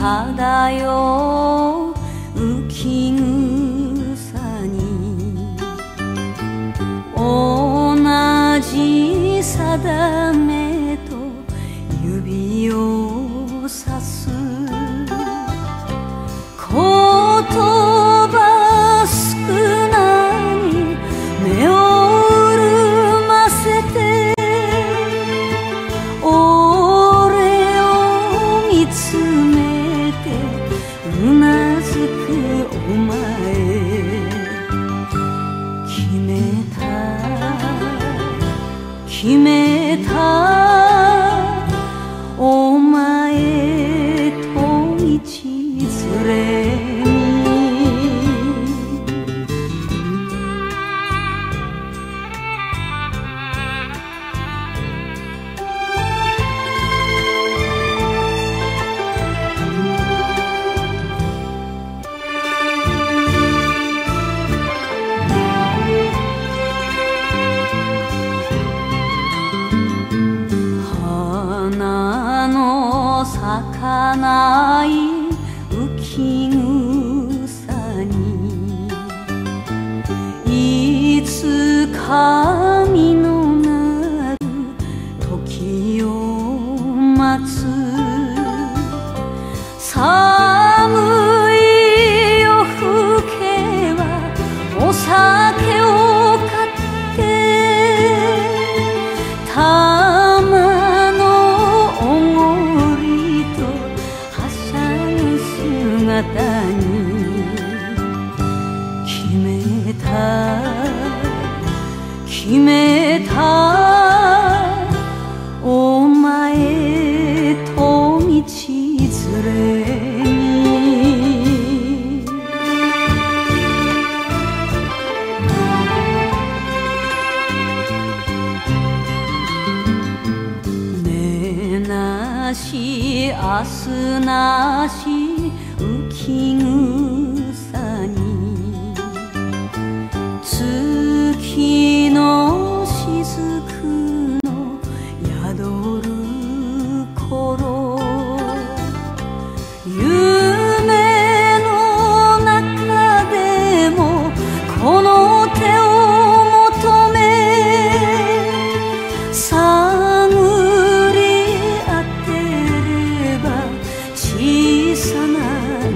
漂う浮き草に同じ定めと指をさす言葉少なに目を潤ませて俺を見つめてうなずくお前決めたお前と道連れ咲かない浮き草にいつか実のなる時を待つ寒い夜更けはお酒を買って玉のおごり姿に決めたお前と道連れにねなし明日なし浮き草に月の雫の宿る頃夢の中でもこの手を求め探り当てれば小さな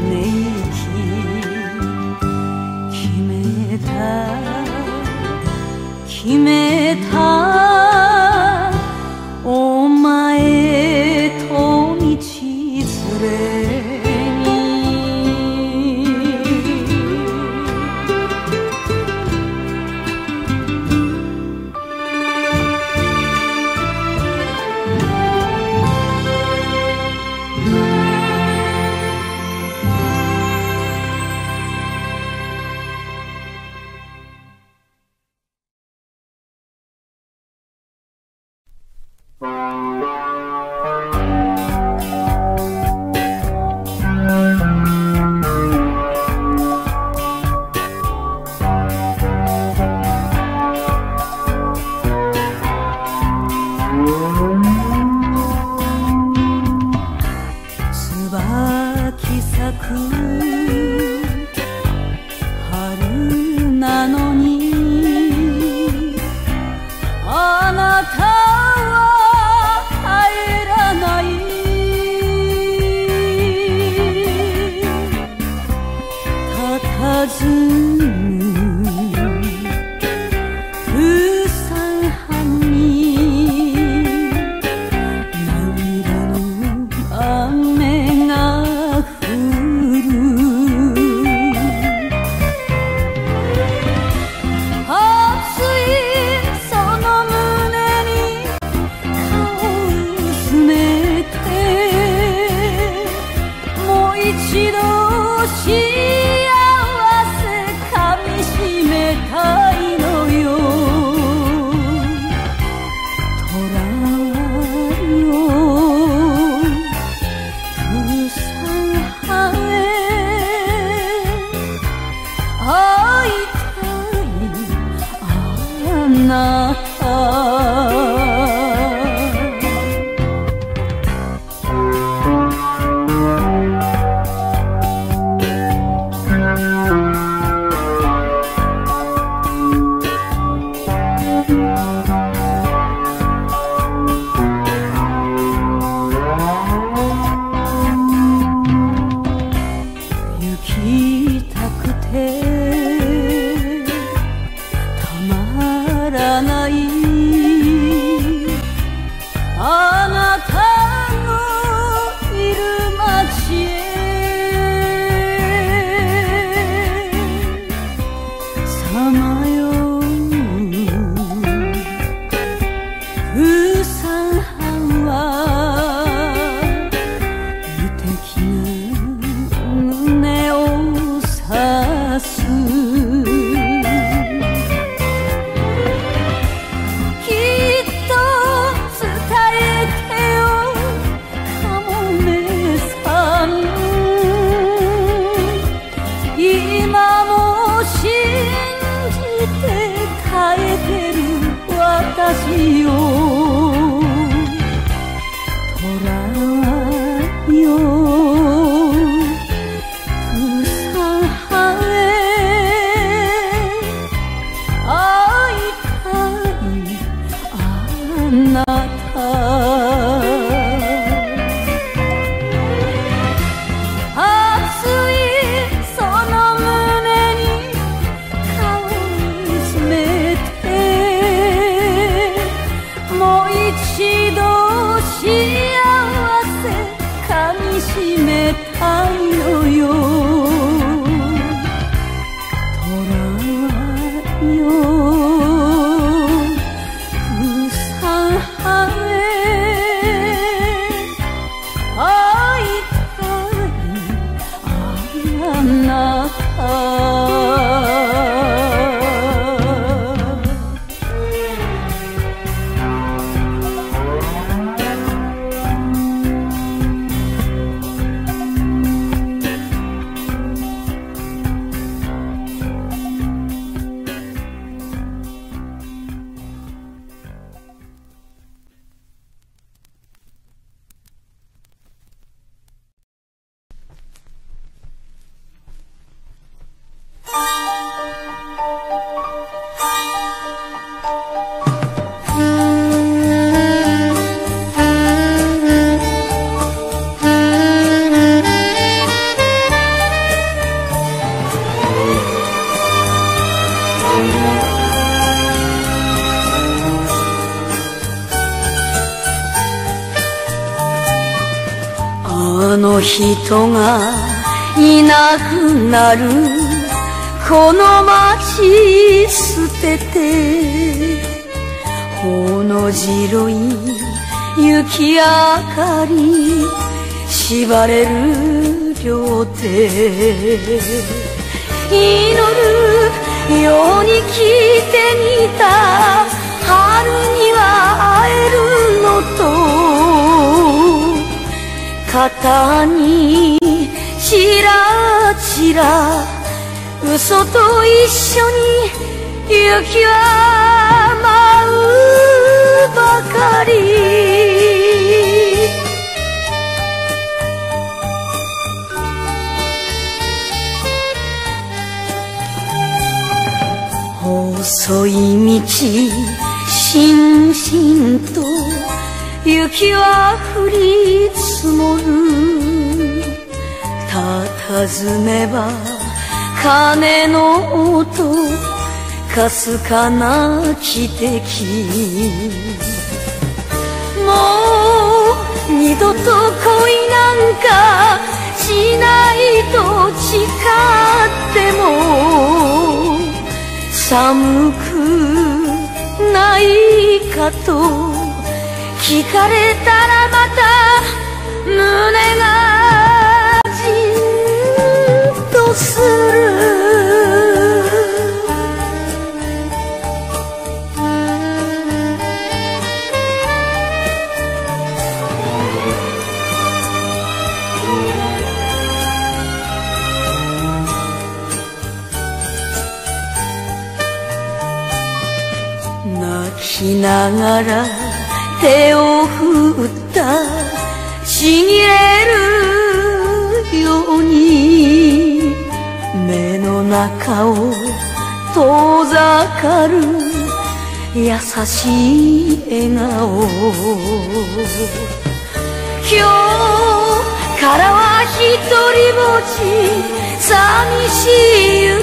決めたお前と道連れに椿咲く春なのにあなたは帰らない佇む空山藩に涙の雨が降る熱いその胸にプサン藩は無敵な胸を刺すきっと伝えてよかもめさん今も信じて耐えてる私を虎よプサン藩へ会いたいあなた熱いその胸に顔を見つめてもう一度幸せかみしめたいのよ虎よプサン藩へ会いたいあなたあの人がいなくなるこの街捨ててほの白い雪明かり縛れる両手祈るように来てみた春には会えるのと肩にちらちら嘘と一緒に雪は舞うばかり細い道しんしんと雪は降り積もる佇めば鐘の音かすかな汽笛もう二度と恋なんかしないと誓っても寒くないかと聞かれたらまた胸がじんとする泣きながら手を振ったちぎれるように目の中を遠ざかる優しい笑顔今日からは一人ぼっち寂しい雪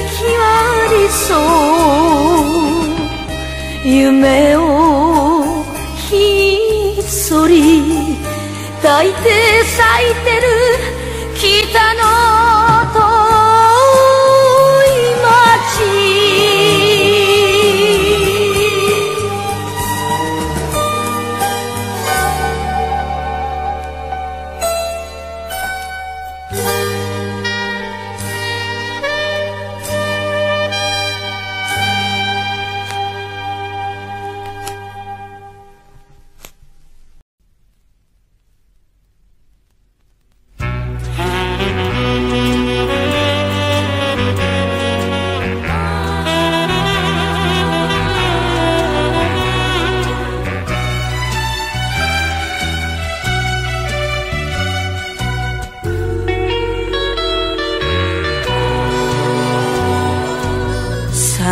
は理想夢をひっそり抱いて咲いてる北の遠い街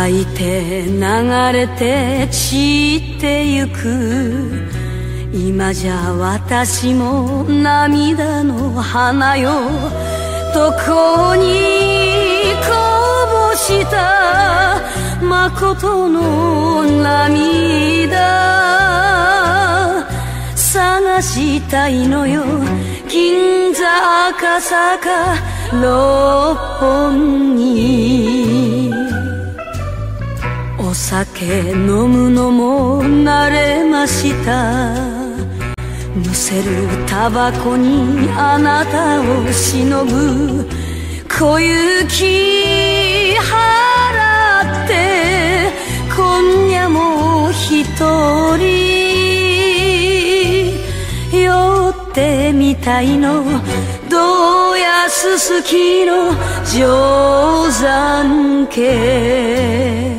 咲いて流れて散ってゆく今じゃ私も涙の花よどこにこぼした誠の涙探したいのよ銀座赤坂六本木お酒飲むのも慣れましたむせるタバコにあなたを忍ぶ小雪払って今夜も一人酔ってみたいのどやすすきの定山家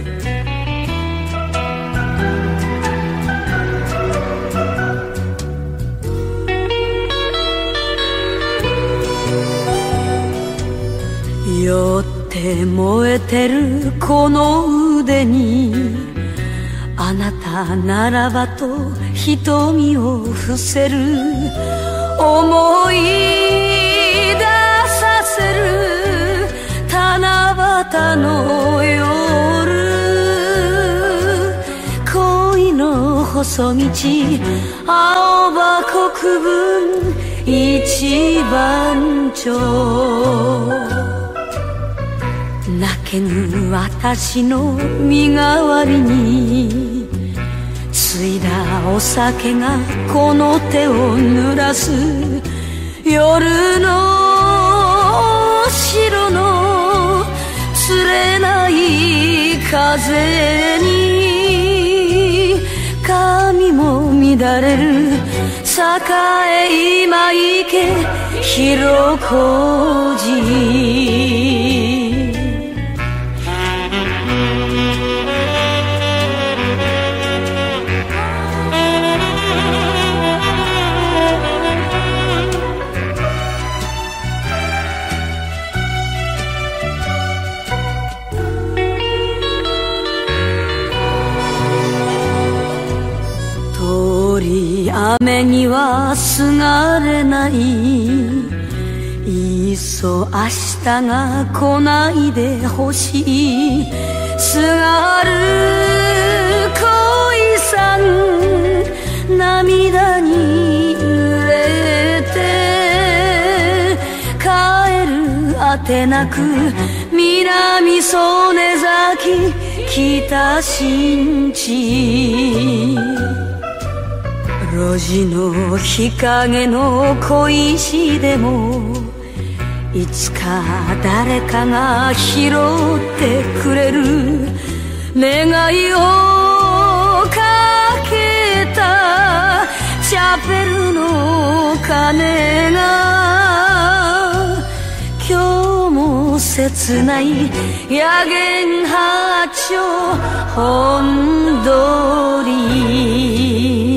酔って燃えてるこの腕にあなたならばと瞳を伏せる思い出させる七夕の夜恋の細道青葉国分一番町泣けぬ私の身代わりについだお酒がこの手を濡らす夜の白の釣れない風に髪も乱れる栄今池広小路雨にはすがれないいっそ明日が来ないでほしいすがる恋さん涙に濡れて帰るあてなく南曽根崎北新地路地の日陰の小石でもいつか誰かが拾ってくれる願いをかけたチャペルの鐘が今日も切ない野源八丁本通り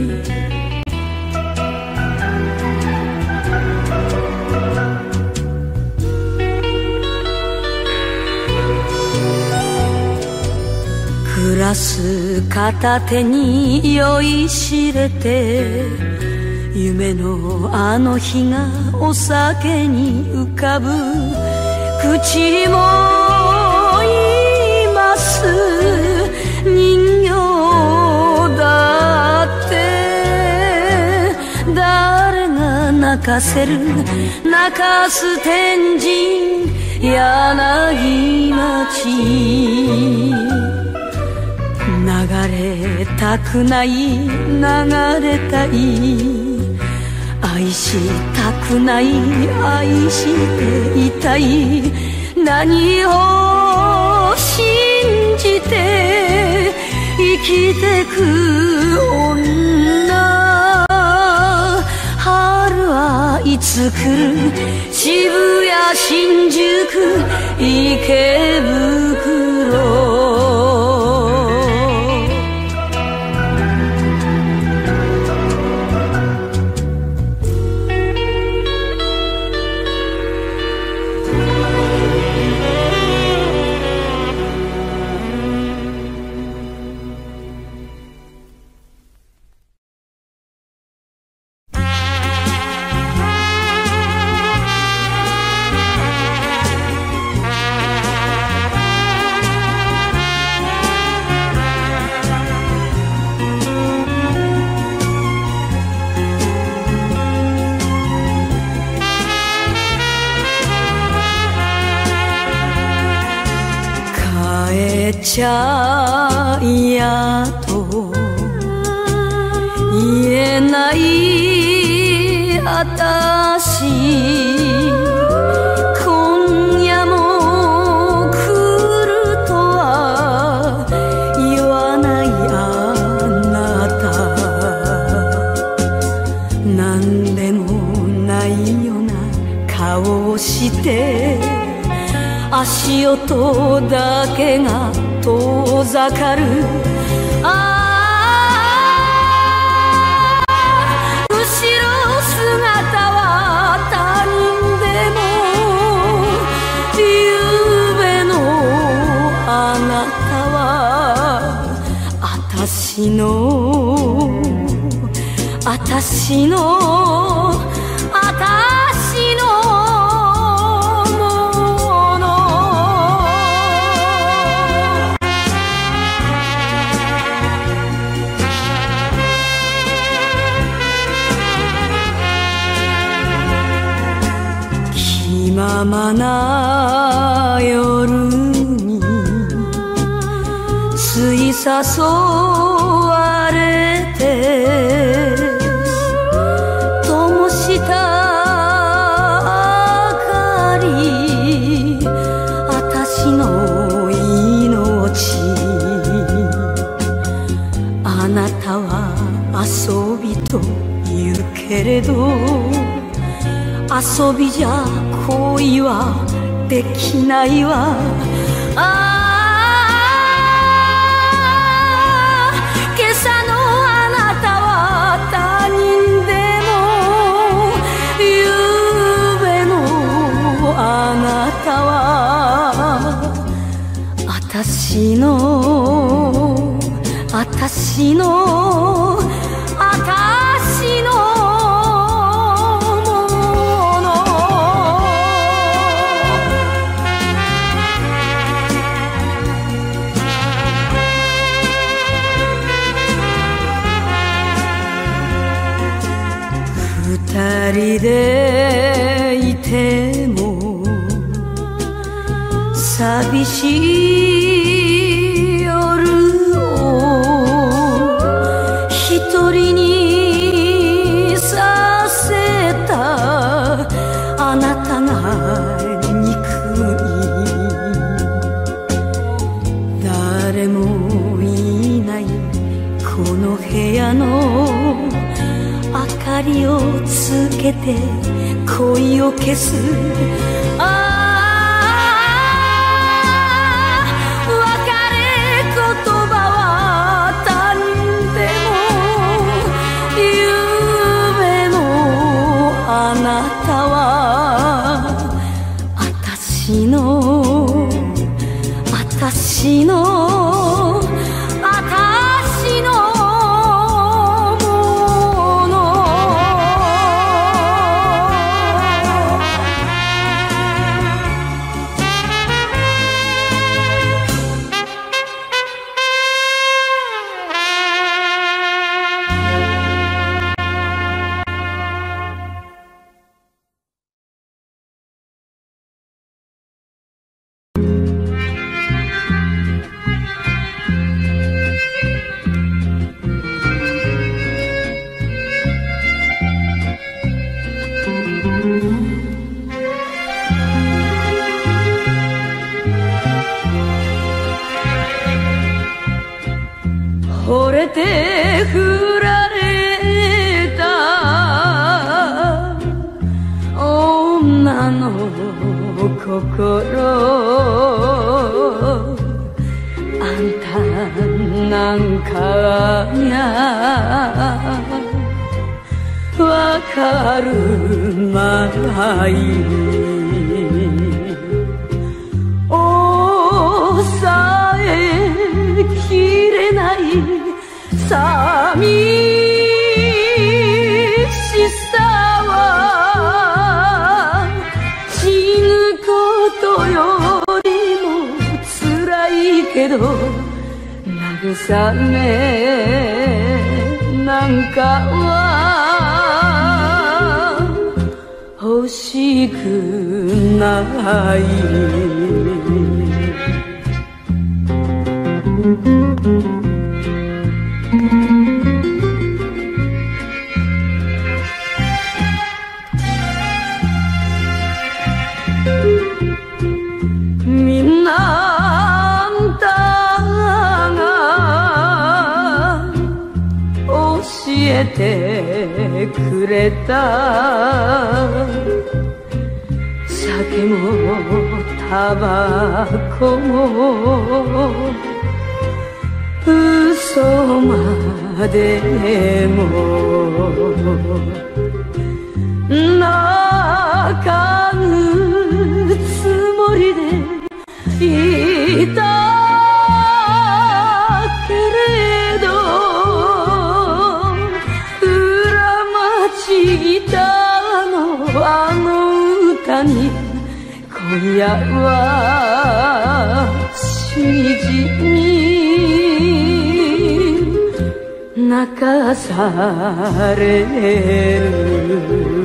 グラス片手に酔いしれて夢のあの日がお酒に浮かぶ口も言います人形だって誰が泣かせる泣かす天神柳町流れたくない流れたい愛したくない愛していたい何を信じて生きてく女春はいつ来る渋谷新宿池袋ちゃやと言えないあたし、今夜も来るとは言わないあなた、なんでもないような顔をして足音だけが遠ざかる。後ろ姿は他人でも、ゆうべのあなたはあたしのあたしのあたしの気ままな夜に吸い誘われて、灯した明かり、あたしの命。あなたは遊びと言うけれど、遊びじゃ恋はできないわ。今朝のあなたは他人でも、ゆうべのあなたはあたしのあたしのあたしの二人でいても寂しい夜を一人にさせたあなたが憎い。誰もいないこの部屋の明かりをつけて恋を消す。別れ言葉は他人でも、ゆうべのあなたはあたしのあたしのあたしの惚れて振られた女の心、あんたなんかやわかるまい。抑えきれない寂しさは死ぬことよりも辛いけど、慰めなんかは欲しくない。 みんなあんたが教えてくれた酒もタバコも嘘までも泣かぬつもりでいたけれど裏町ギターのあの歌に今夜はしみじみ泣かされる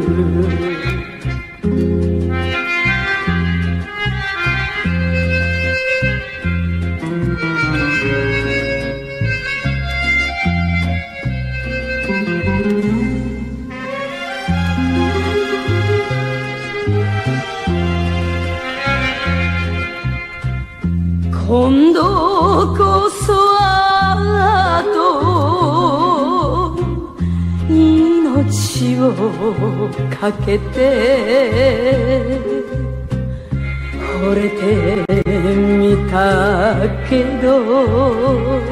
今度こそはと命をかけて惚れてみたけど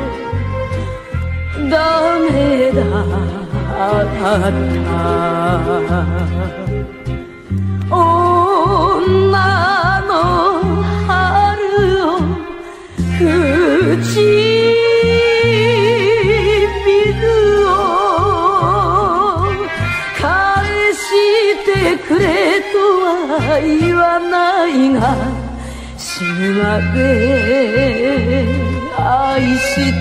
ダメだった女の春を唇を返してくれとは言わないが死ぬまで愛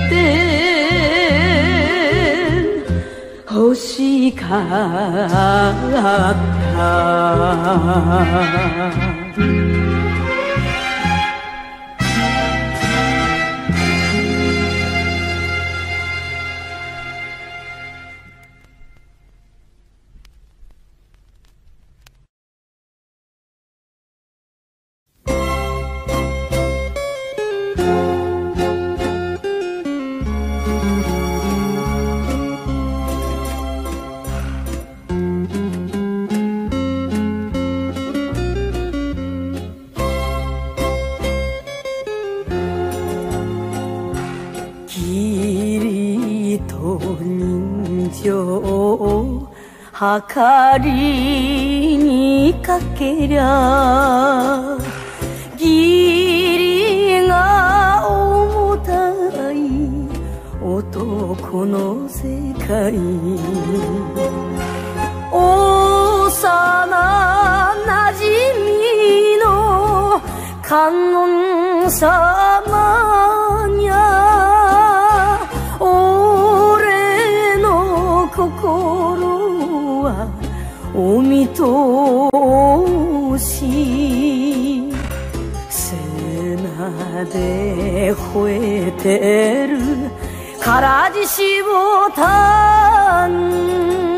して欲しかったはかりにかけりゃ義理が重たい男の世界幼なじみの観音様にゃ俺の心お見通し背中で吠えてる唐獅子ボタン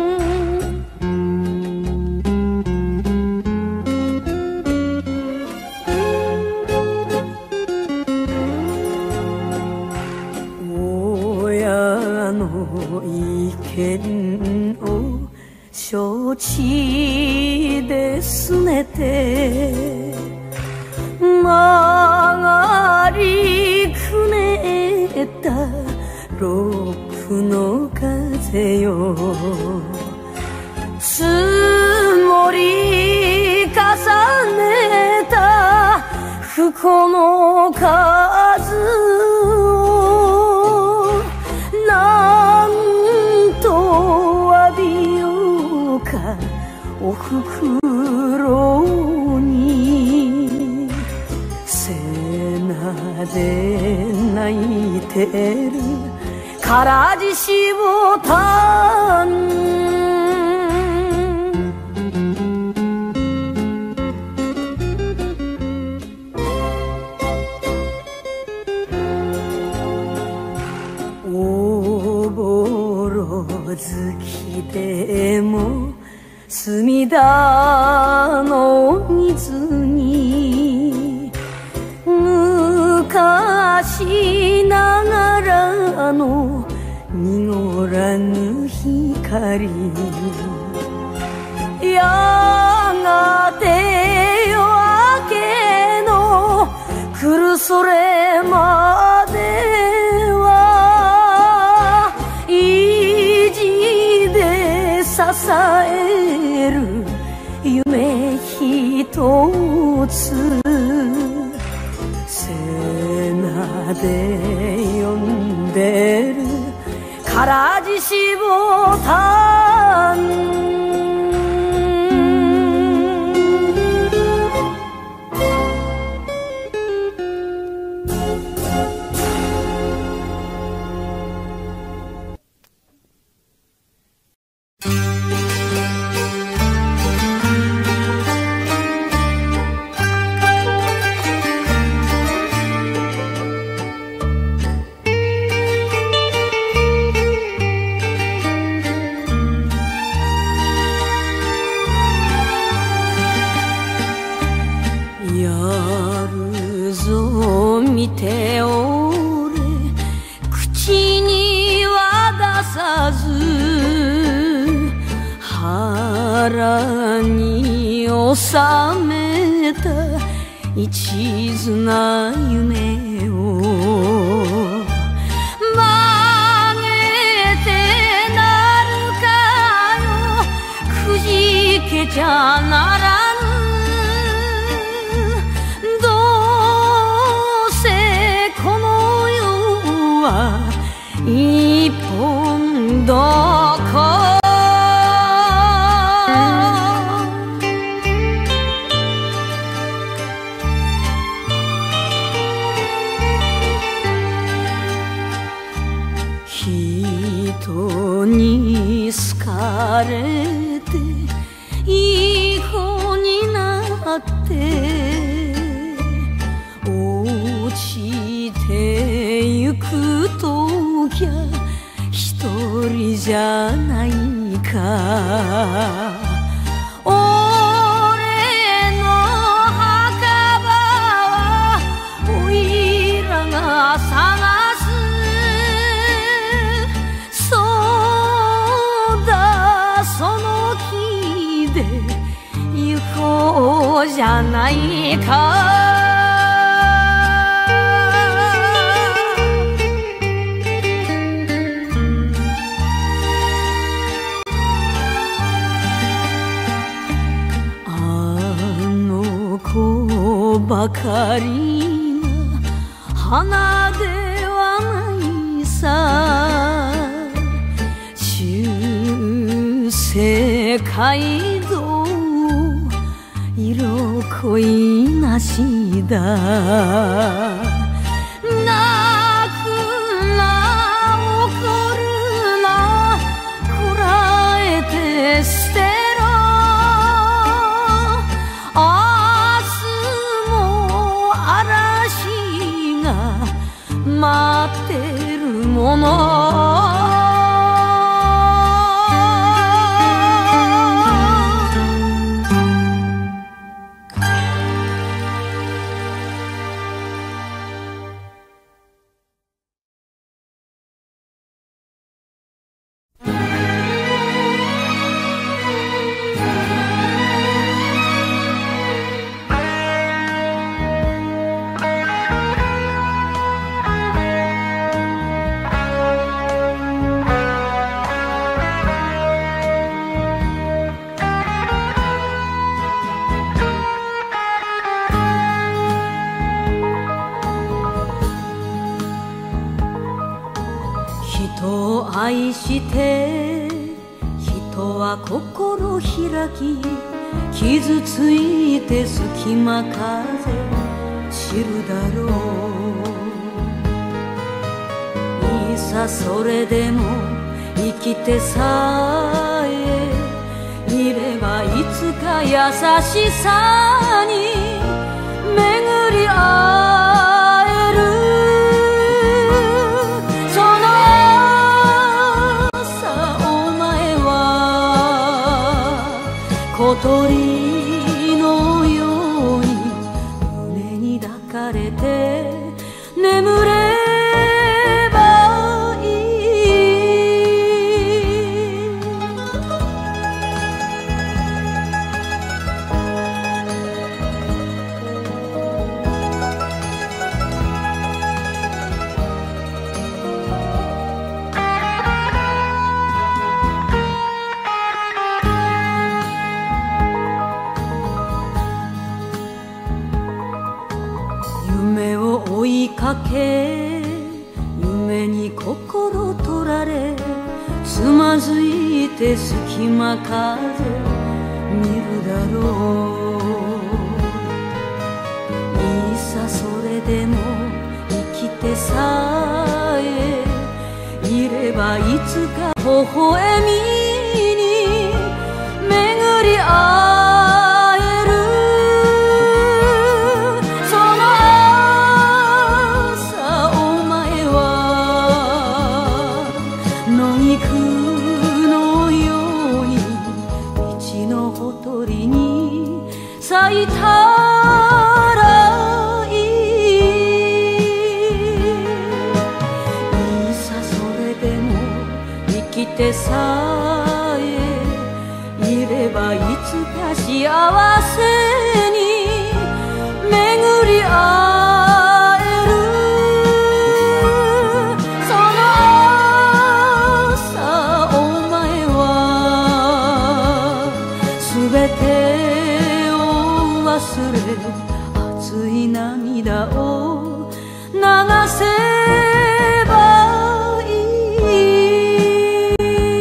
親の意見を承知ですねて曲がりくねったロックの風よ積もり重ねた不幸の数をなんと詫びようかおふくろに背中で泣いてる唐獅子ボタン月でも隅田の水に昔ながらの濁らぬ光、やがて夜明けの来るそれまでは意地で支える夢ひとつ、背中で呼んでる唐獅子ボタン。見ておれ口には出さず、腹に収めた一途な夢を曲げてなるかよ、くじけちゃならぬ。一本どこ人に好かれていい子になって落ちてゆくときゃ一人じゃないか。俺の墓場はおいらが探す。そうだ、その木で行こうじゃないか。ばかりが花ではないさ。中世街道色恋なしだ。泣くな怒るなこらえて捨てろ。待ってるもの。人を愛して人は心開き、傷ついて隙間風知るだろう。いざそれでも生きてさえいればいつか優しさに巡り会える。その朝を小鳥のように胸に抱かれて眠ればいい。夢を追いかけ夢に心取られつまずいて隙間風見るだろう。いさそれでも生きてさえいればいつか微笑みに巡り合える。咲いたらいい。いさそれでも生きてさえいればいつか幸せに巡り合える。その朝お前はすべて忘れ熱い涙を流せばいい。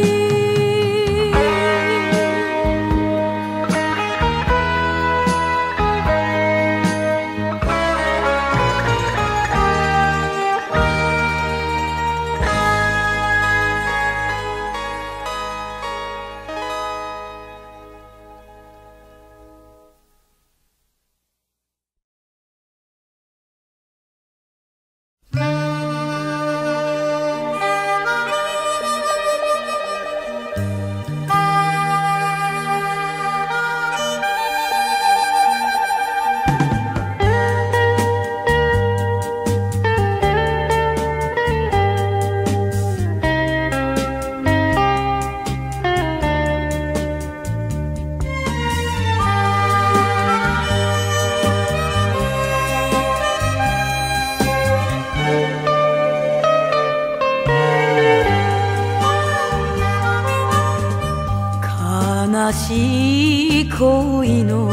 悲しい恋の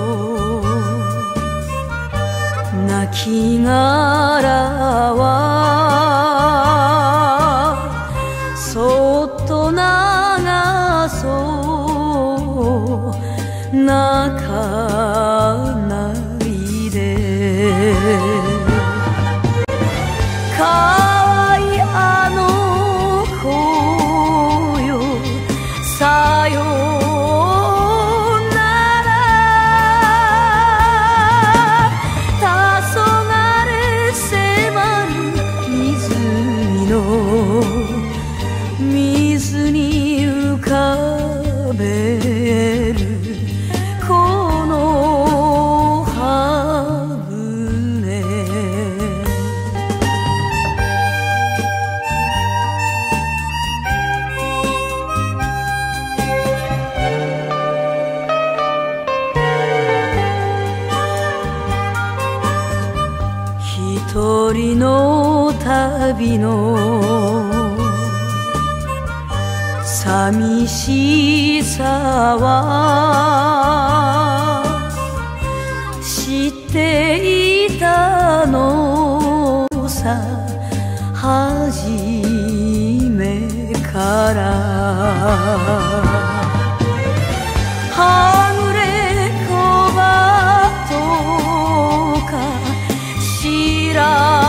亡きがはそっと流そう泣かないで。可愛いあの子よさよ水に浮かべるこの葉舟。一人の旅の寂しさは知っていたのさ初めから。はぐれ小鳩か白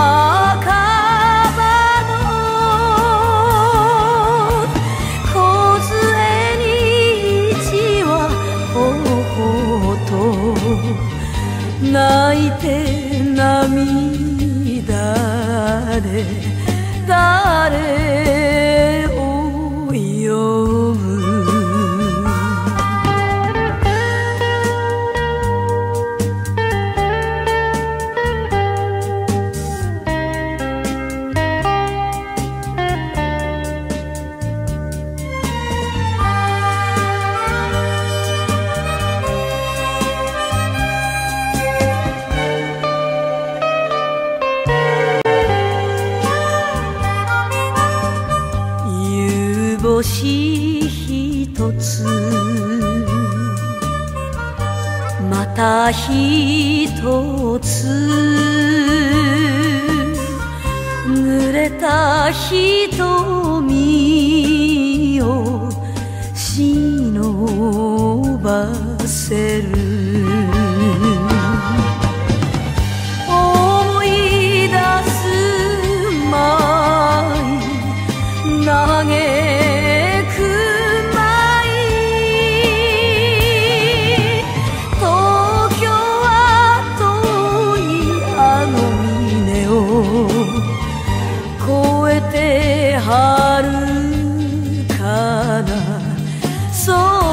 泣いて涙で誰を呼ぶ。 つまた一つ濡れた瞳を忍ばせる思い出すまい嘆くまい東京は遠いあの峰を越えて遥かな空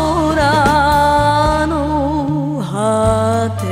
の果て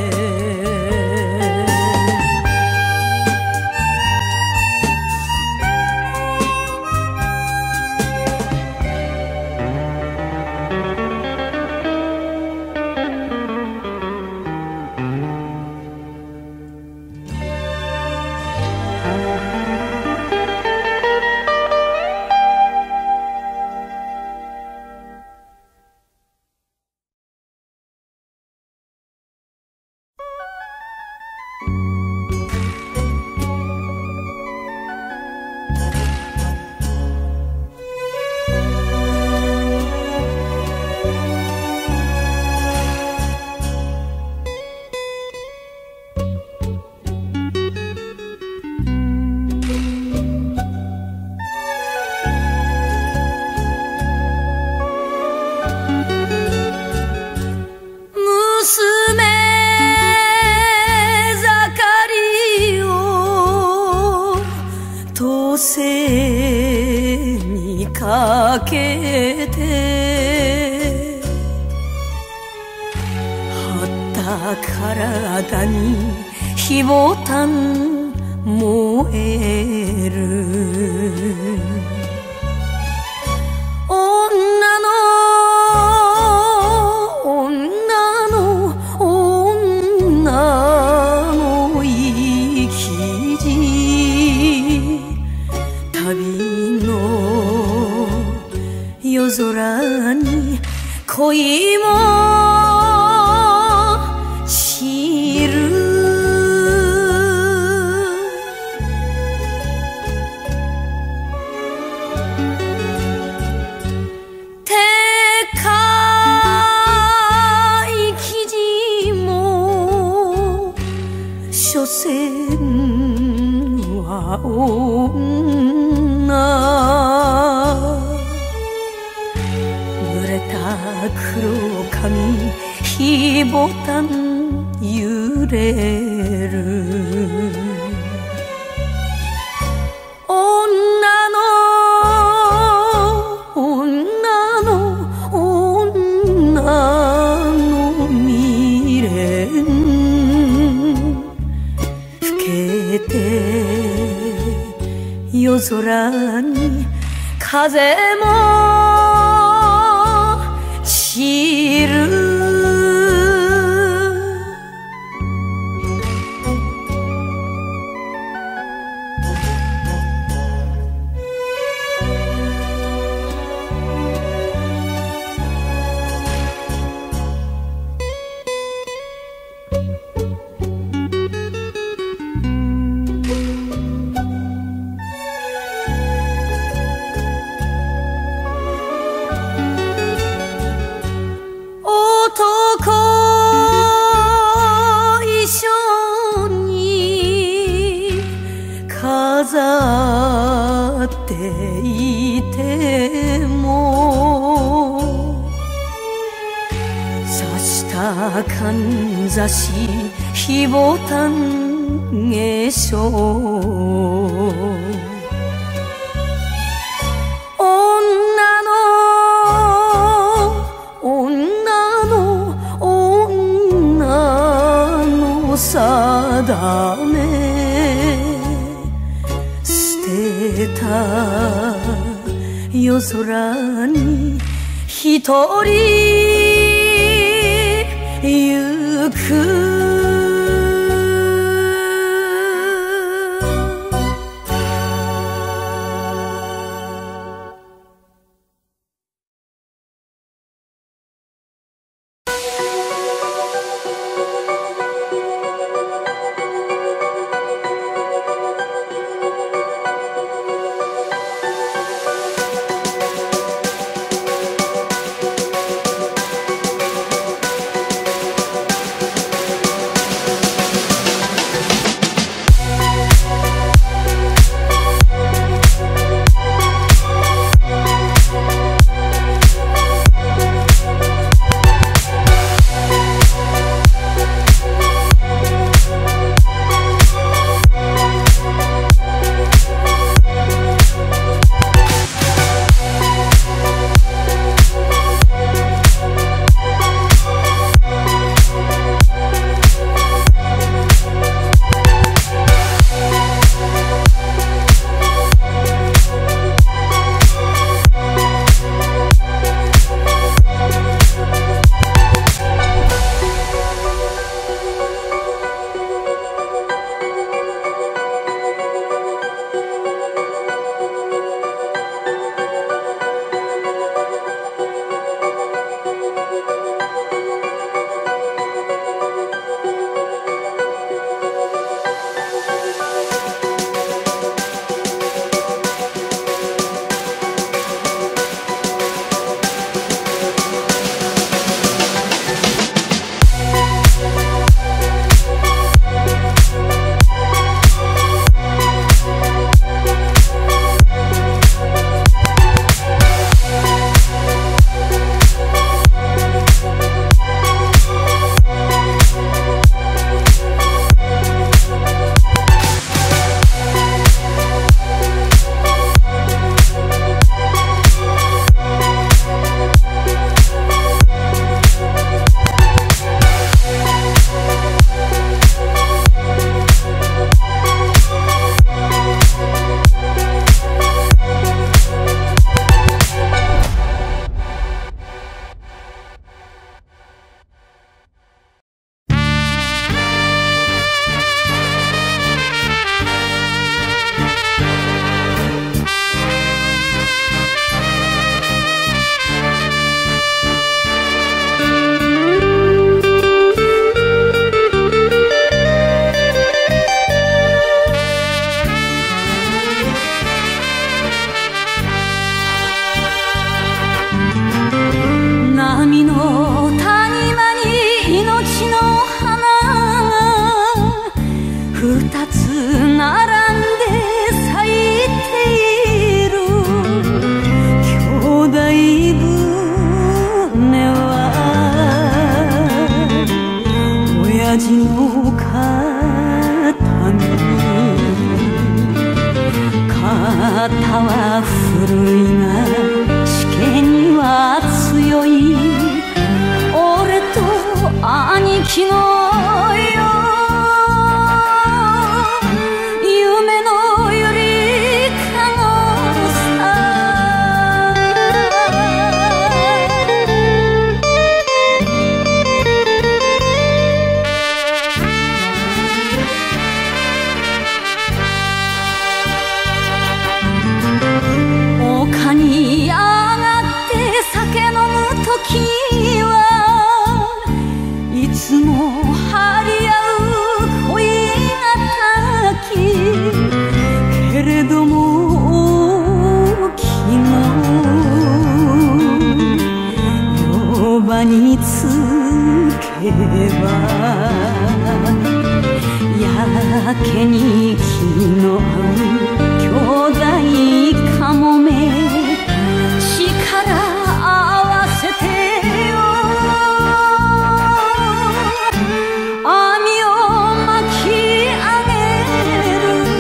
背にかけて張った体に火ボタン燃える女の生き字旅の夜空に恋も散るでかい記事も所詮は女濡れた黒髪火ボタン揺れる女の未練更けて夜空に風も散る飾っていても刺したかんざし火ボタン化粧女の定め捨てた夜空に一人行く川につけばやけに気の合う兄弟かもめ力合わせてよ網を巻き上げる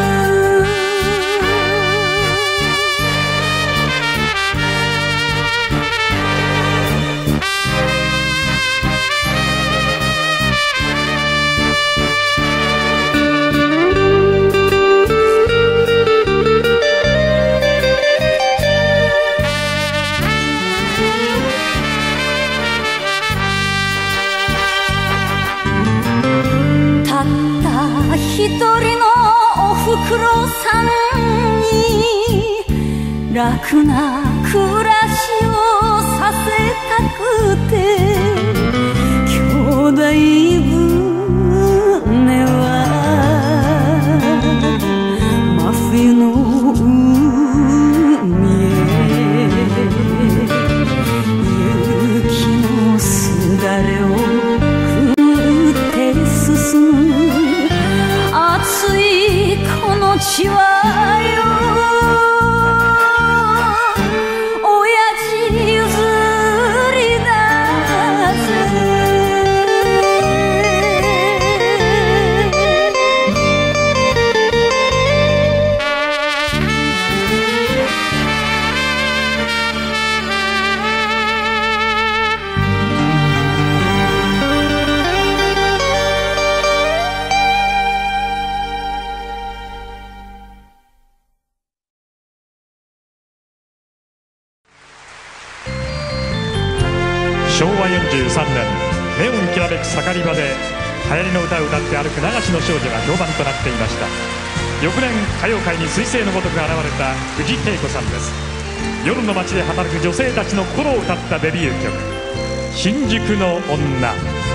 一人のおふくろさんに楽な暮らしをさせたくて兄弟船は真冬の海へ雪のすだれをくぐって進む熱いこの血はよ親父譲りだ昭和43年ネオンきらめく盛り場で流行りの歌を歌って歩く流しの少女が評判となっていました。翌年歌謡界に彗星のごとく現れた藤恵子さんです。夜の街で働く女性たちの心を歌ったデビュー曲「新宿の女」。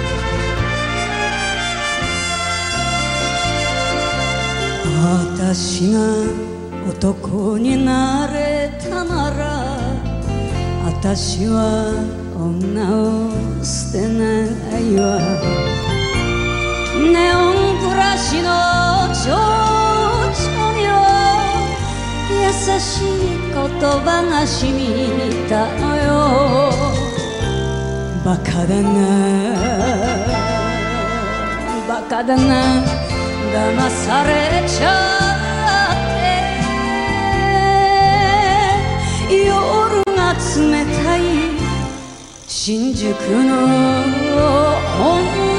私が男になれたなら私は女を捨てないわ。ネオン暮らしの情緒には優しい言葉が染みたのよ。バカだなバカだな騙されちゃって夜が冷たい新宿の女。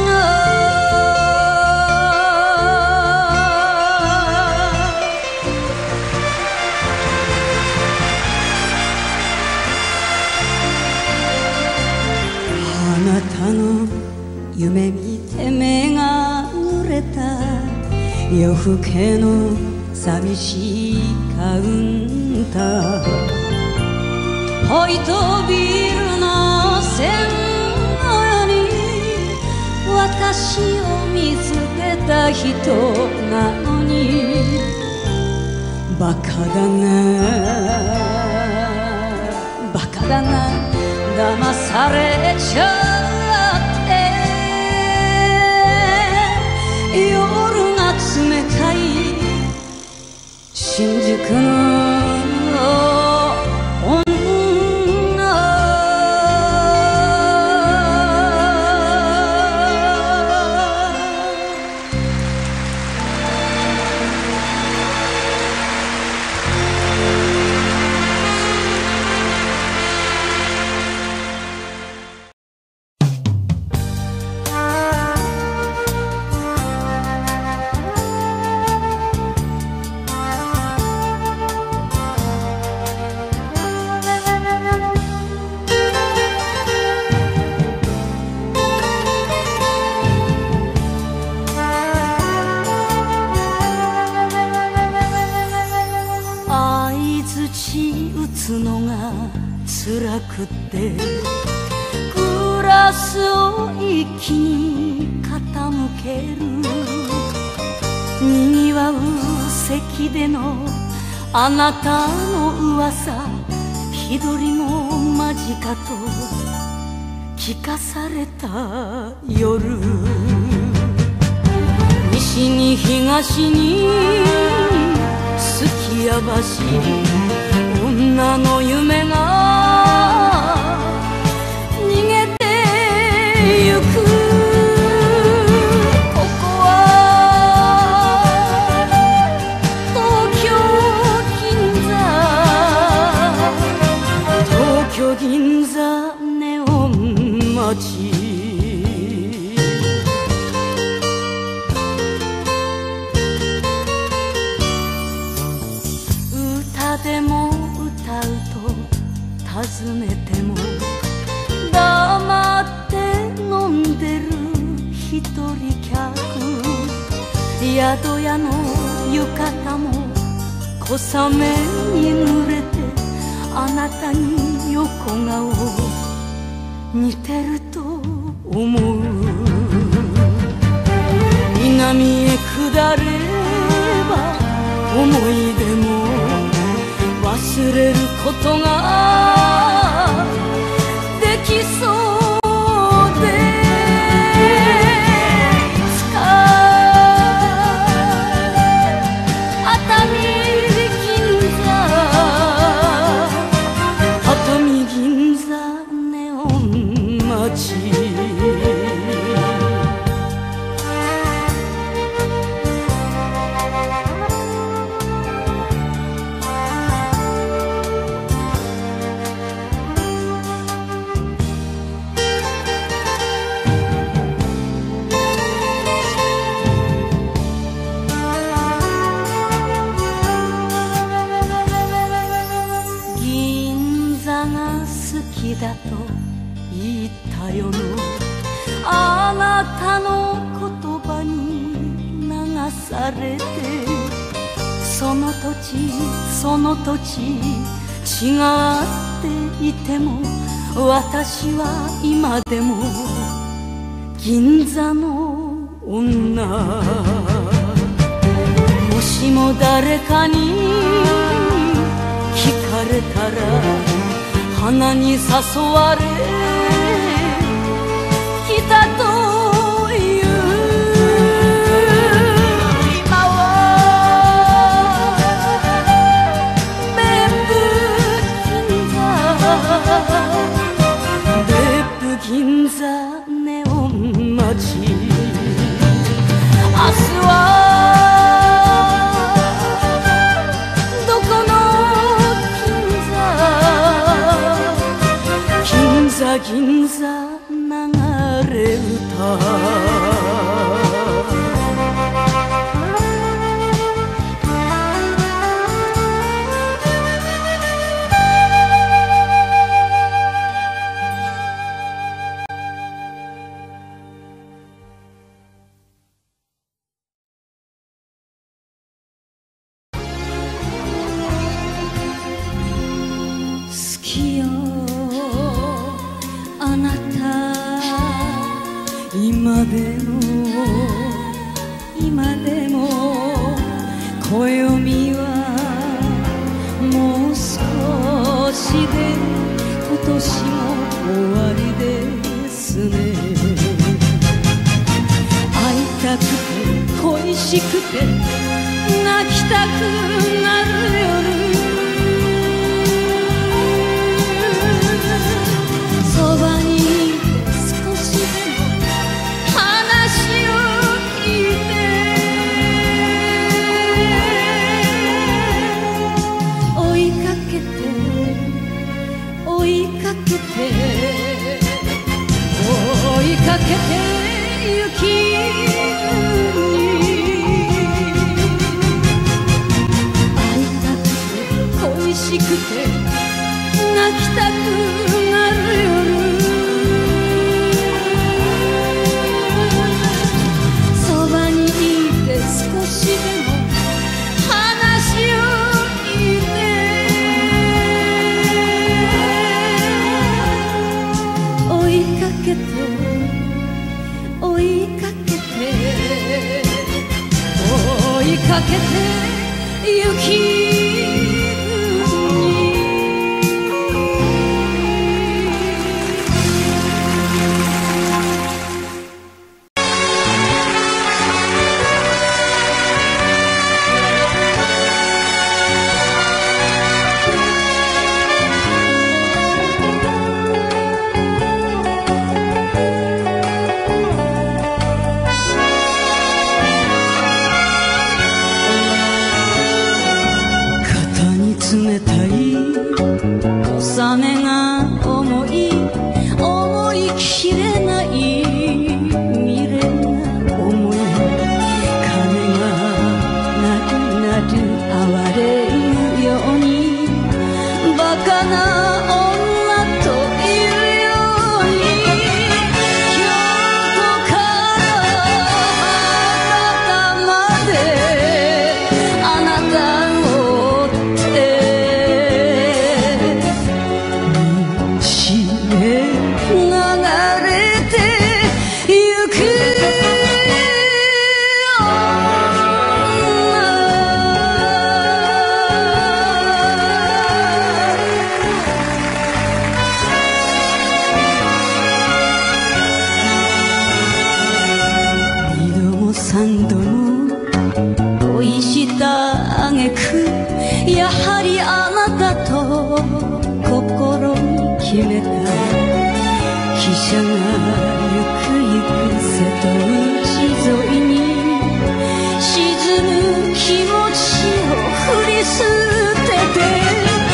あなたの夢見て目が濡れた夜更けの寂しいカウンターホイットビールの線のように私を見つけた人なのにバカだなバカだな騙されちゃって夜が冷たい新宿の辛くてグラスを一気に傾けるにぎわう席でのあなたの噂気取りも間近と聞かされた夜、西に東にすきや走り、女の夢が逃げてゆく。ここは東京銀座、東京銀座ネオン街。でも歌うと尋ねても黙って飲んでる一人客。宿屋の浴衣も小雨に濡れてあなたに横顔似てると思う。南へ下れば思い出も忘れることができそうで、いつか熱海銀座、熱海銀座ネオン街。だと言ったよのあなたの言葉に流されて、その土地その土地違っていても私は今でも銀座の女。もしも誰かに聞かれたら花に誘われ来たという。今は別府銀座ネオン街。明日は銀座流れ歌。好きよあなた、今でも暦はもう少しで今年も終わりですね。会いたくて恋しくて泣きたくなる夜、そばに追いかけて雪に会いたくて恋しくて泣きたくなる夜、そばにいて少しでも話を聞いて、追いかけて雪に汽車がゆくゆく瀬戸内沿いに沈む気持ちを振り捨てて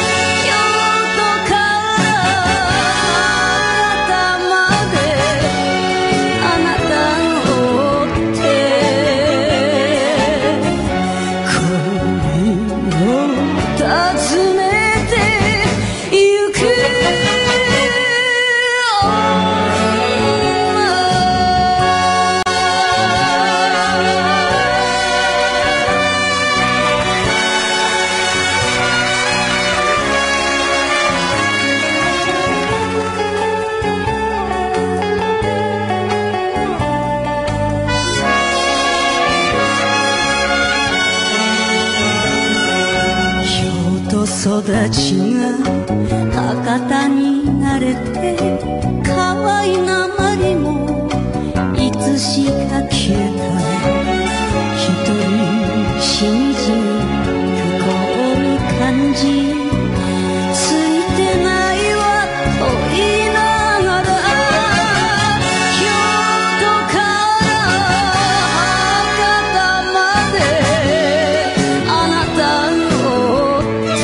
育ちが博多に慣れて可愛なまりもいつしか消えた一人しみじみ不幸に感じついてないわと言いながら京都から博多まであなたを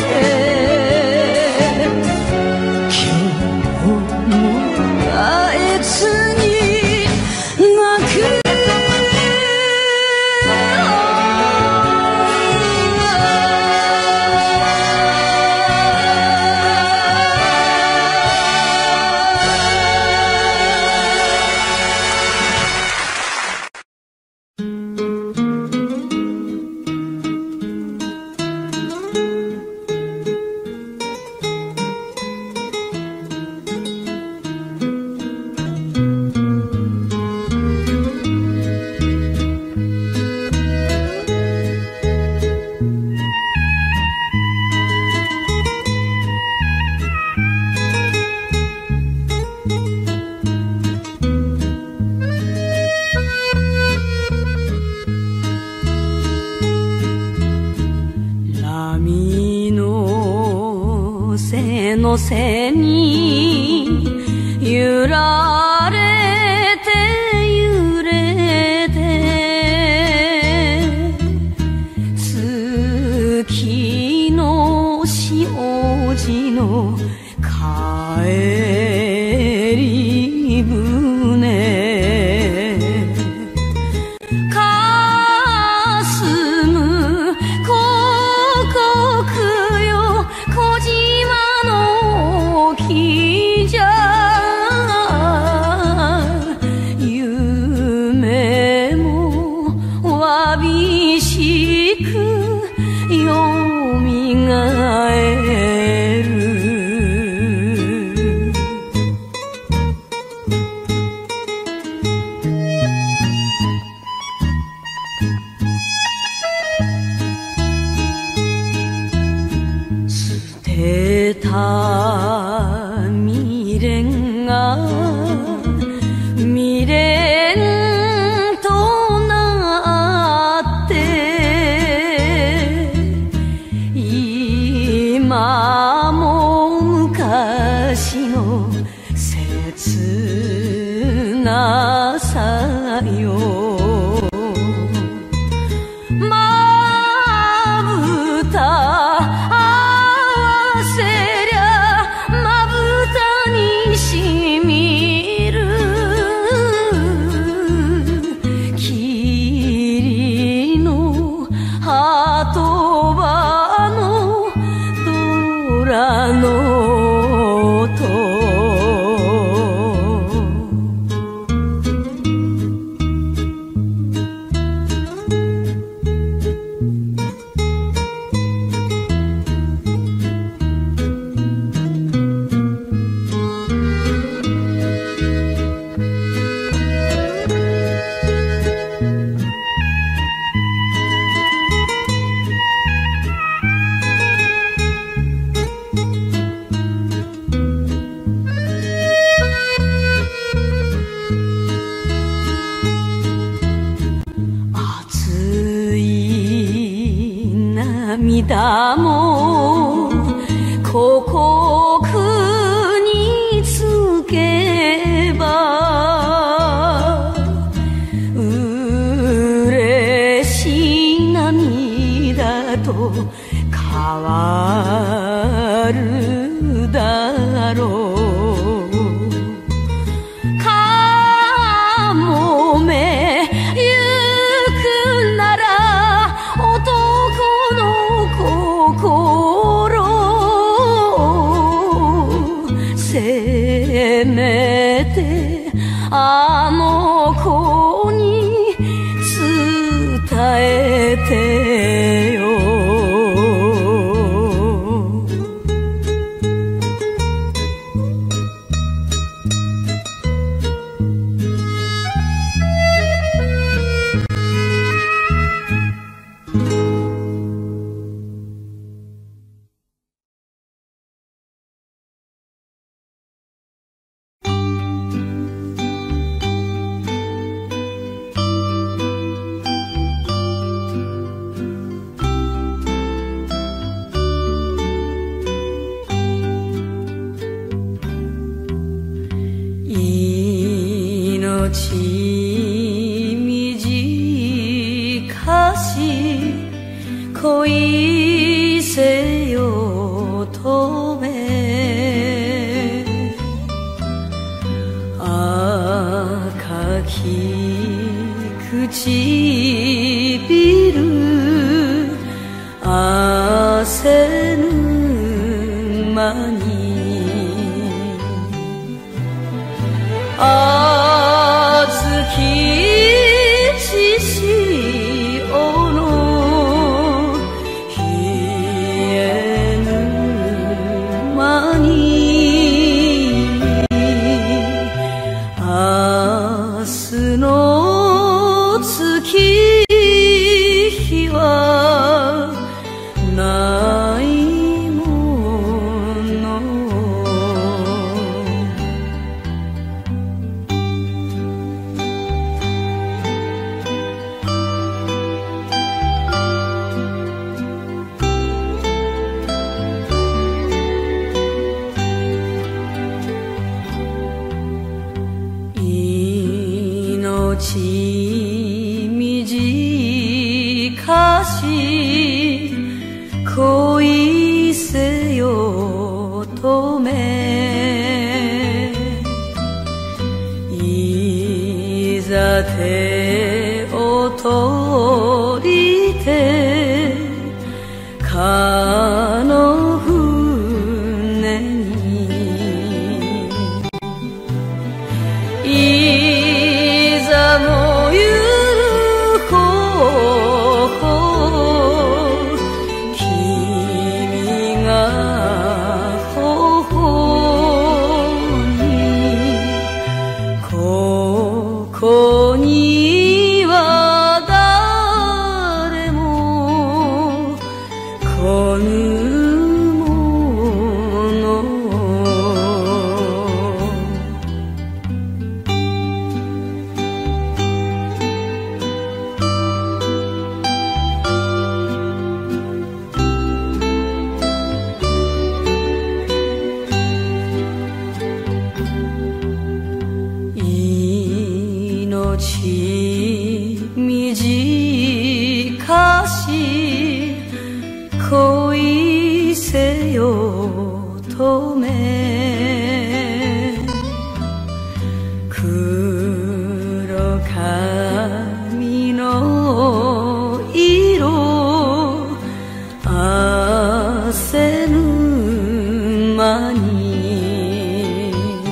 の背に揺られて揺れて月の潮路の帰り船かすむ広告よ小島の木じゃ夢もわびしくよみがえる捨てた未練が未練となって今も昔の切なさよまぶた合わせりゃまぶたにしみる霧の鳩場のドラの音熱い涙も刻々につけば変わるだろう。かもめゆくなら男の心、せめてあの子に伝えてよ。短し恋せよとめ、赤き唇汗ぬ間にあずきちしおの冷えぬ間に明日の月日はないもの。短し恋せよとめ、いざ手を取りてかの船にいざもゆここには誰も来ぬもの。短し恋せよとめ、黒髪の色汗ぬ間に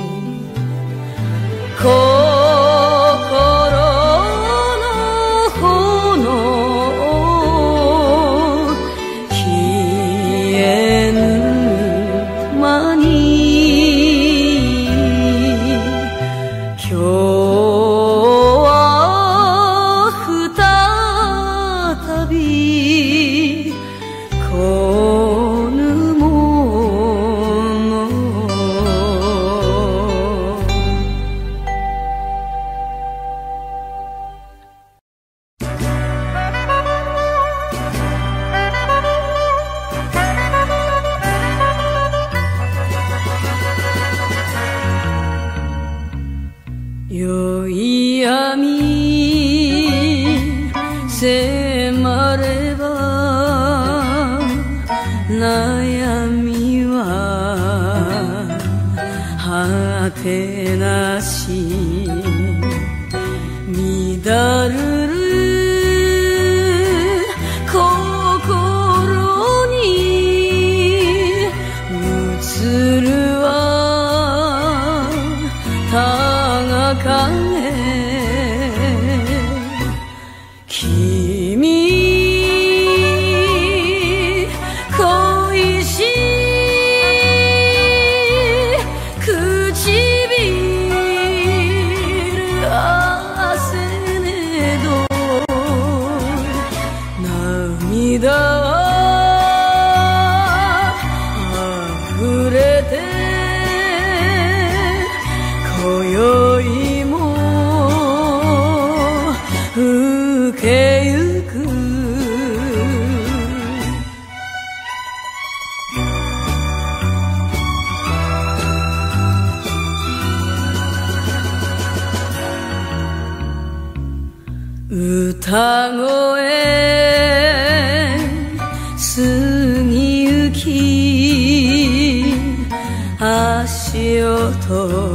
宵闇迫ればてなし乱るる心に映るはたがかね君恋しい唇汗ねど涙溢れて今宵も受けゆく歌声過ぎゆき足音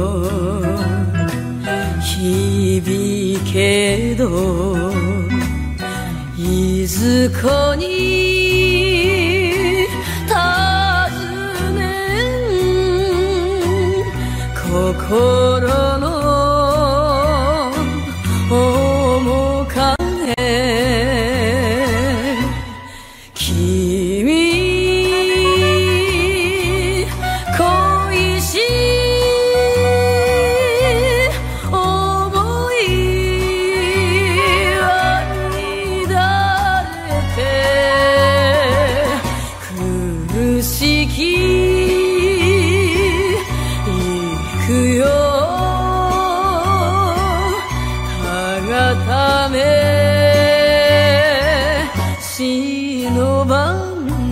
響けどいずこに尋ねん心の面影君恋しい想いは乱れて苦しき行くよたがためしのばん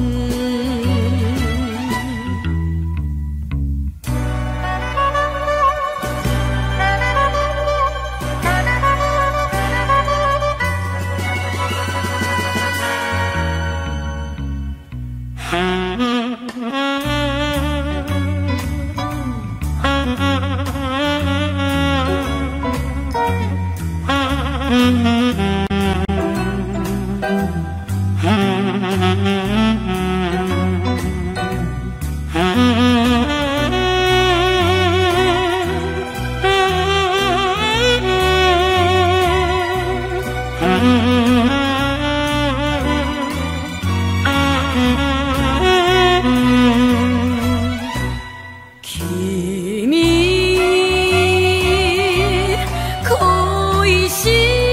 恋しい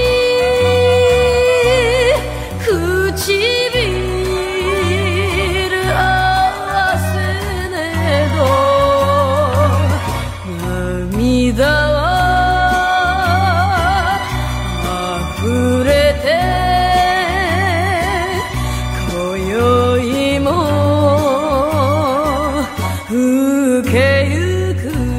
唇汗ねど涙は溢れて今宵も受けゆく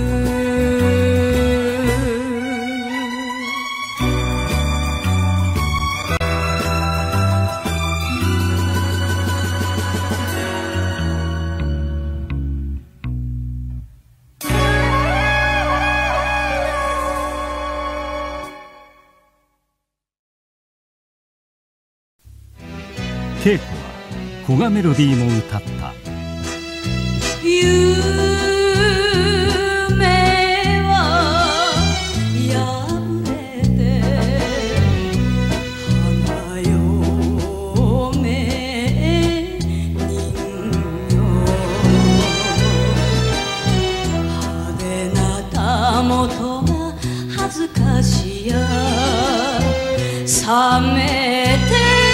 恵子は古賀メロディーも歌った夢はやめて花嫁人形派手なたもとが恥ずかしや冷めて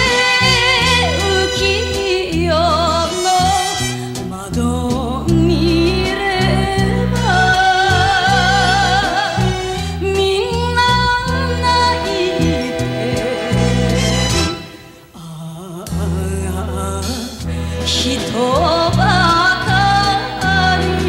浮世の窓見ればみんな泣いてああ人ばかり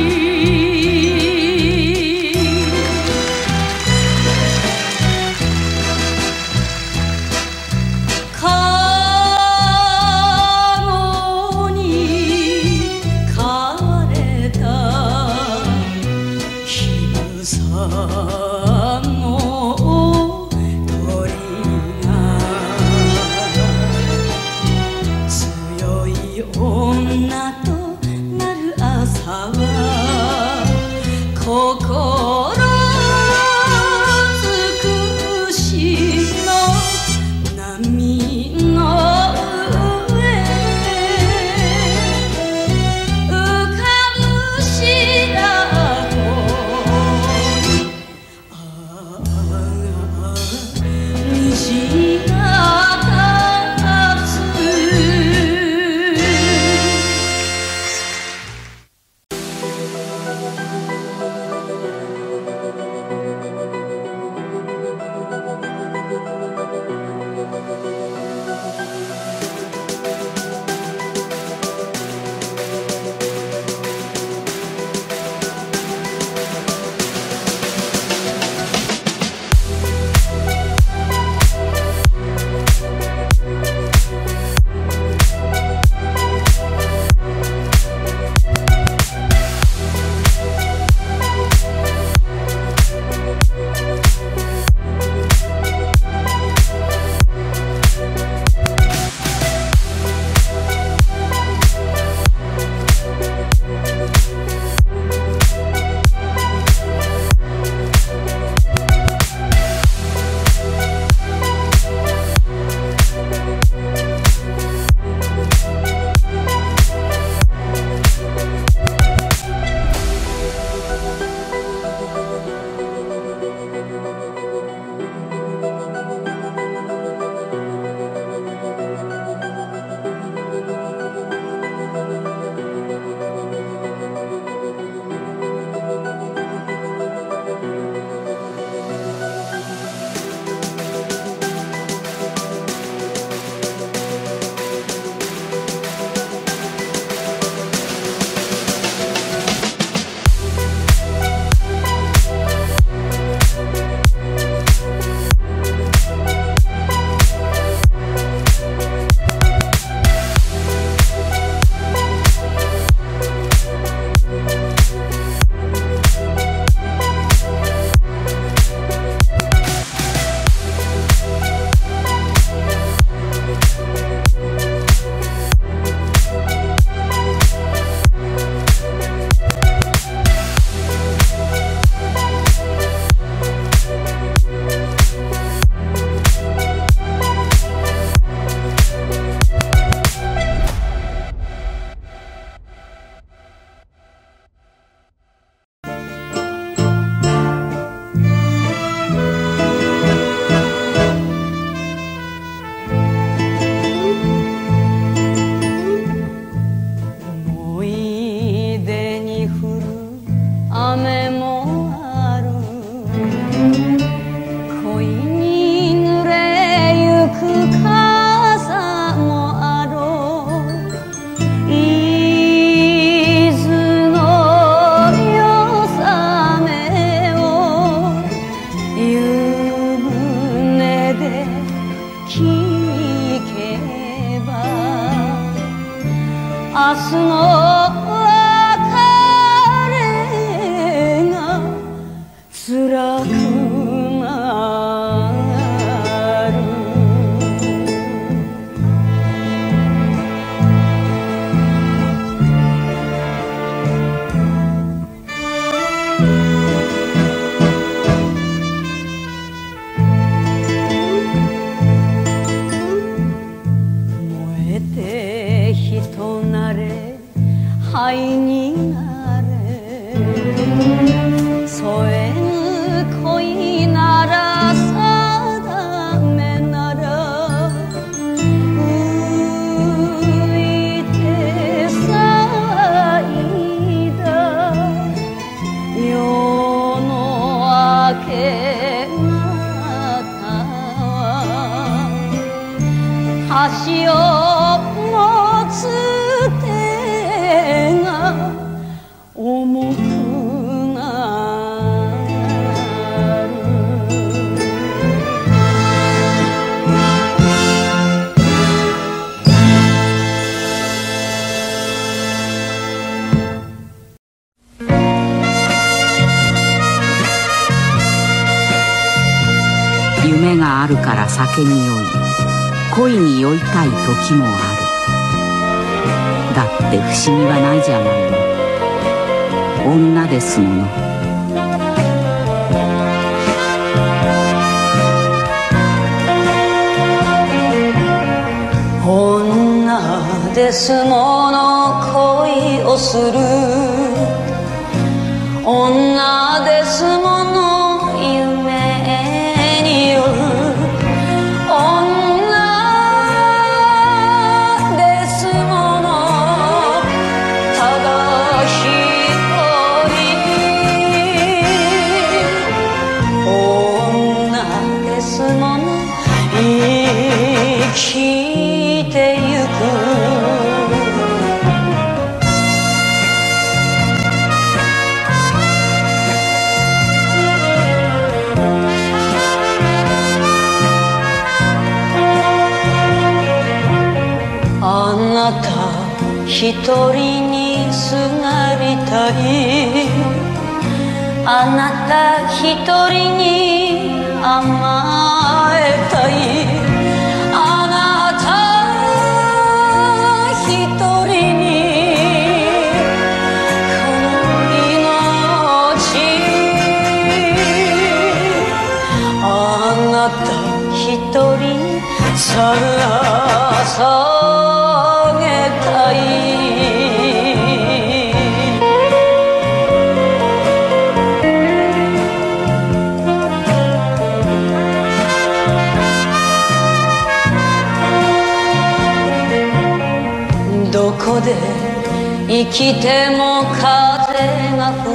「 夢があるから酒に酔い、恋に酔いたい時もある。だって不思議はないじゃないの。女ですもの。 女ですもの恋をする。女ですもの夢に酔う。女ですものただ一人。女ですもの生きてゆく。あなた一人にすがりたい。あなた一人に甘えたい。あなた一人にこの命。あなた一人さ捧げたい。どこで生きても風が吹く。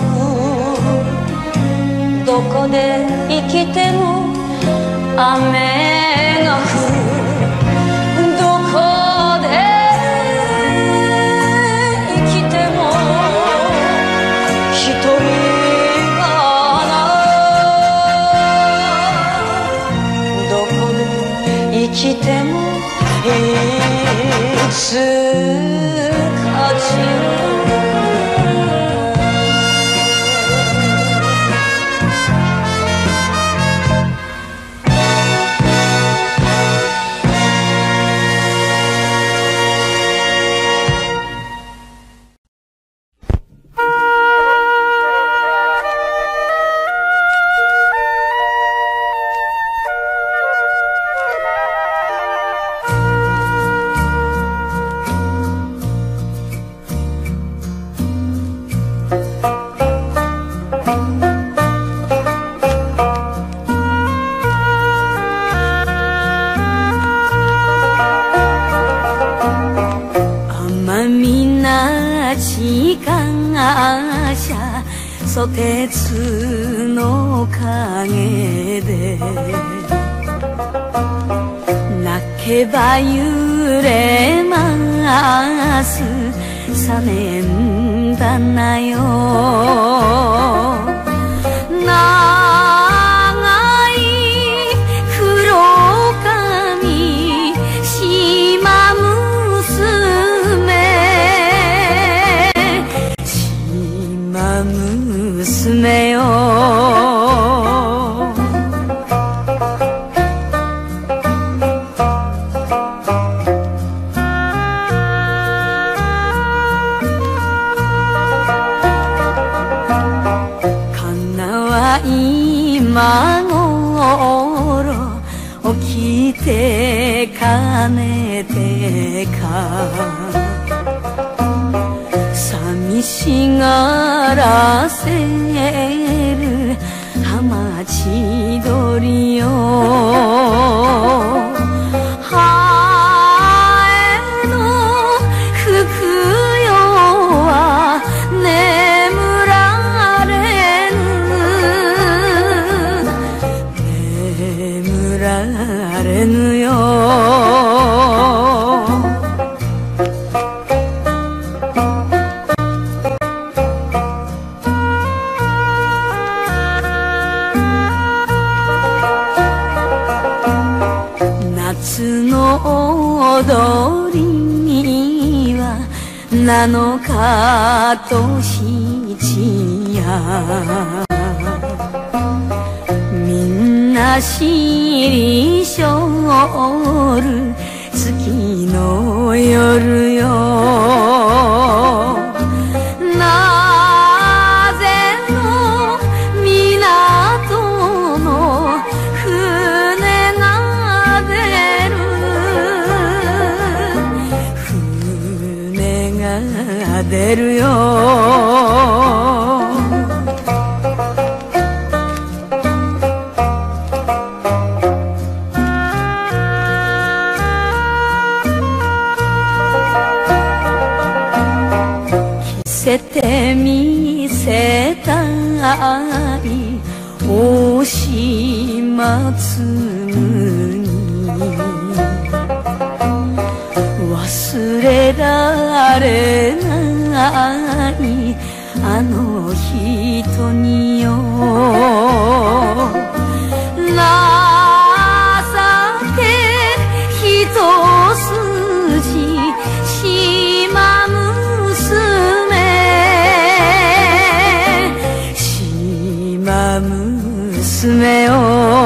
どこで生きても雨が降る。どこで生きても一人がな。どこで生きてもいつか散る。ソテツの陰で泣けば揺れますサメンダナよ。長い黒髪島娘よ。かなは今頃起きてかねてか寂しがらせる浜千鳥よ。ハエのふくよは眠られぬよ。夏の踊りには7日と7夜みんな走りしょる月の夜よ、なぜの港の船が出る、船が出るよ。見せたい大島紬に忘れられないあの人によ、情け一筋島娘よ、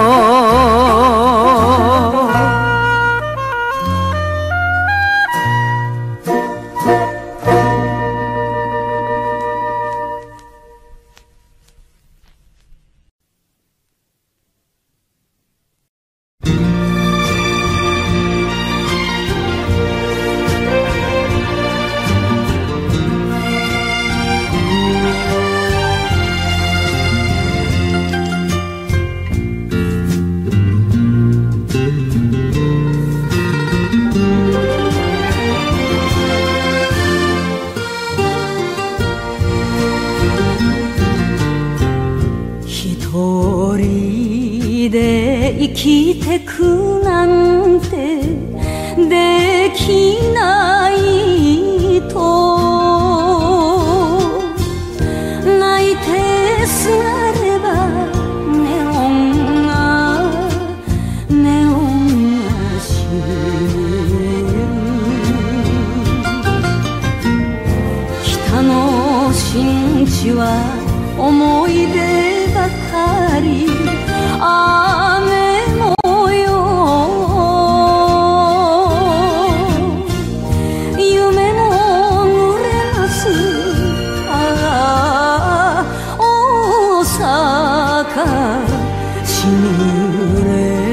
生きてくなんてできないと泣いてすがればネオンが死ぬ、北の新地は思い出ばかり、雨模様、夢も濡れます。ああ大阪しぬれ、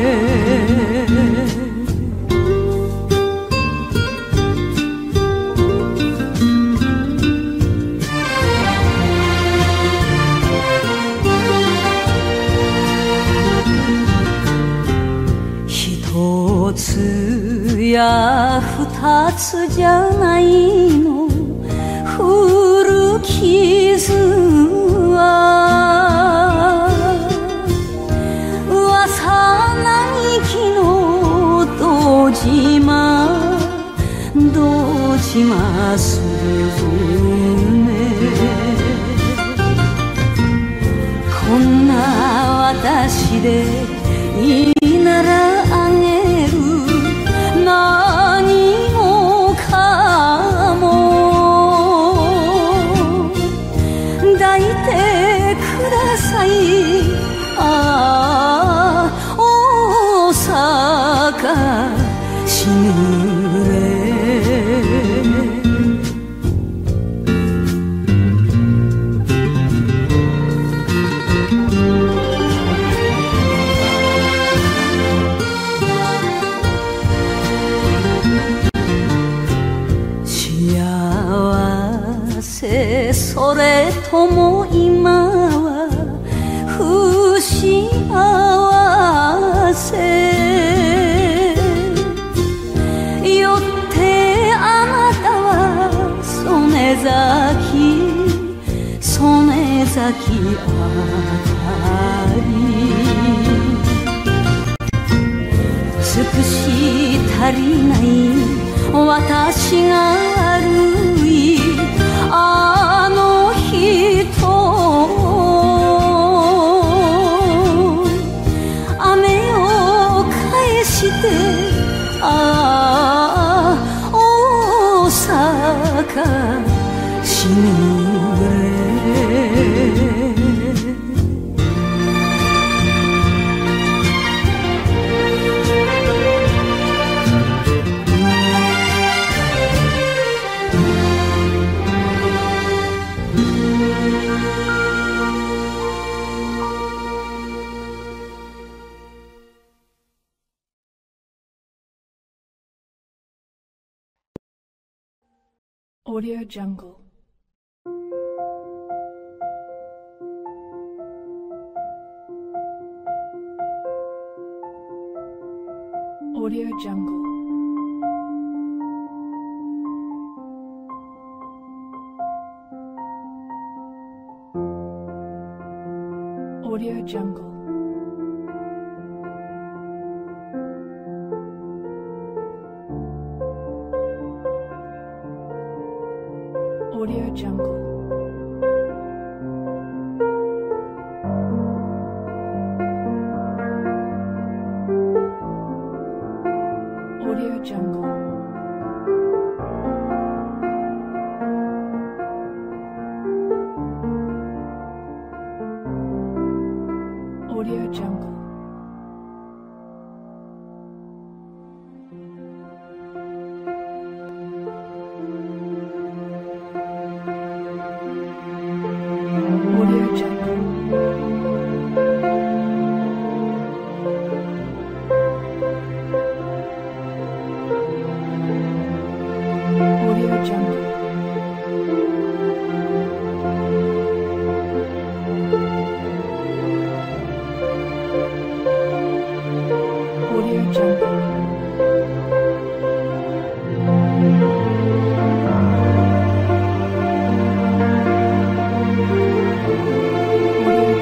一つや二つじゃないの古傷は、幼きの堂島すずめ、こんな私でいいならあげる、何もかも抱いてください。ああ大阪しぬれ、それとも今は不幸せ、よってあなたは曽根崎あたり、尽くし足りない私が悪い、あの人雨を返して、ああ大阪しぬれ、 Audio Jungle. Audio Jungle. Audio Jungle. Audio Jungle. Audio Jungle. Audio Jungle. Audio Jungle. Audio Jungle. Audio Jungle. Audio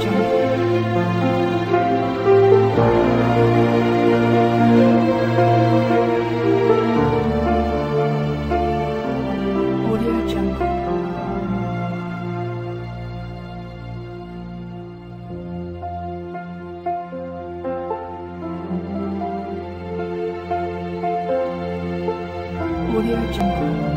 Jungle. Audio Jungle.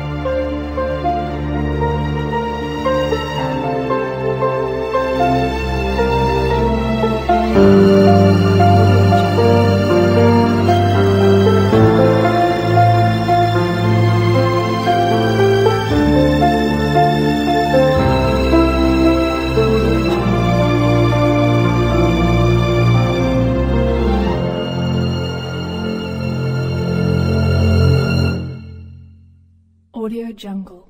Audio Jungle.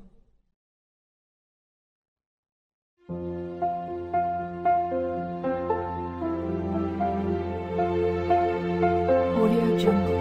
Audio Jungle.